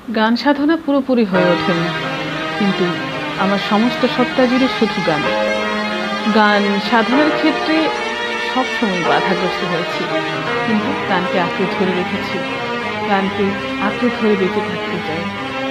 গান সাধনা পুরোপুরি হয়ে ওঠেনি, কিন্তু আমার সমস্ত সত্তা জুড়ে শুধু গান। গান সাধনার ক্ষেত্রে সবসময় বাধাগ্রস্ত হয়েছি, কিন্তু গানকে আঁকড়ে ধরে রেখেছি, গানকে আঁকড়ে ধরে বেঁচে থাকতে চাই।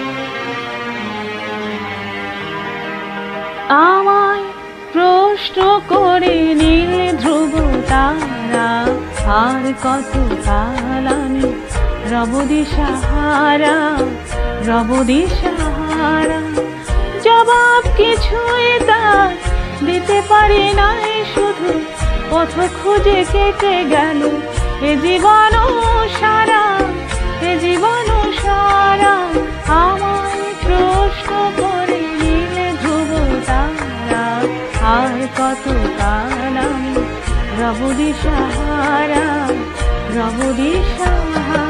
আমায় প্রশ্ন করে নীল ধ্রুব তারা, আর কত কাল আমি রব দিশাহারা, রব দিশাহারা। জবাব কিছুই তার দিতে পারি নাই, শুধু পথ খুঁজে কেটে গেল এ জীবন সারা, এ জীবন সারা। আমায় প্রশ্ন করে নীল ধ্রুব তারা, আর কত কাল আমি রব দিশাহারা, রব দিশাহারা।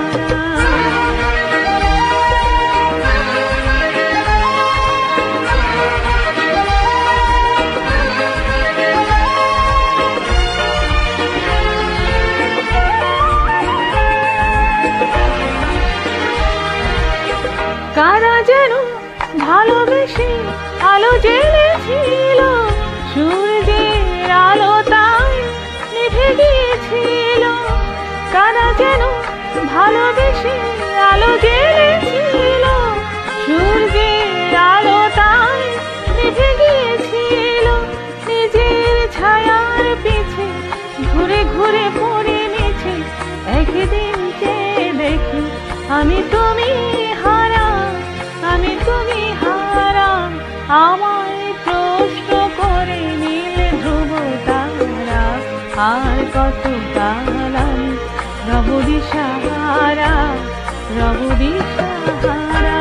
কারা যেন ভালোবেসে আলো জ্বেলেছিল, সূর্যের আলো তাই নিভে গিয়েছিল। কারা যেন ভালোবেসে আলো জ্বেলেছিল, সূর্যের আলো তাই নিভে গিয়েছিল। নিজের ছায়ার পিছে ঘুরে ঘুরে পড়ে নিছে, একদিন চেয়ে দেখি আমি তুমি হারা, আমি তুমি হারা। আমায় প্রশ্ন করে নীল ধ্রুব তারা, আর কত কাল আমি রব দিশাহারা, রব দিশাহারা।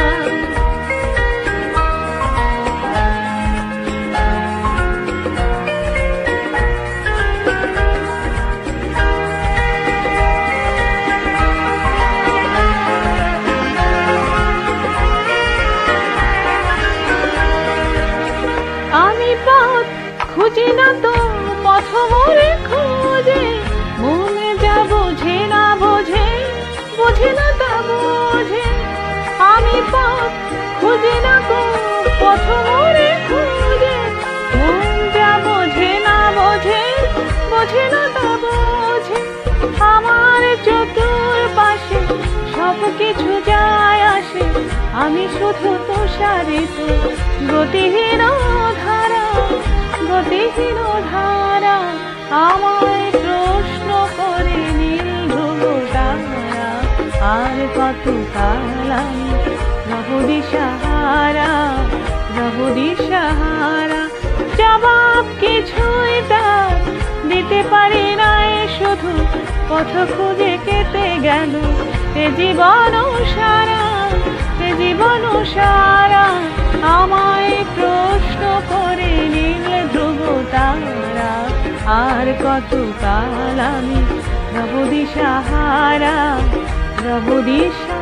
আমি পথ খুঁজি না তো পথ মোরে খোঁজে, মনে যা বোঝে না বোঝে, বোঝে না তা বোঝে। আমি পথ খুঁজি না তো পথ মোরে খোঁজে, মন যা বোঝে না বোঝে, বোঝে না তা বোঝে। আমার চতুর্পাশে সব কিছু যায় আসে, আমি শুধু তুষারিত গতিহীন ধারা, গতিহীন ধারা। আমায় প্রশ্ন করে নীল ধ্রুব তারা, আর কত কাল আমি রব দিশাহারা, রব দিশাহারা। জবাব কিছুই তার দিতে পারি নাই, শুধু পথ খুঁজে কেটে গেল এ জীবন সারা, এ জীবন সারা। আমায় প্রশ্ন করে নীল ধ্রুব তারা, আর কত কাল আমি রব দিশাহারা, রব দিশাহারা।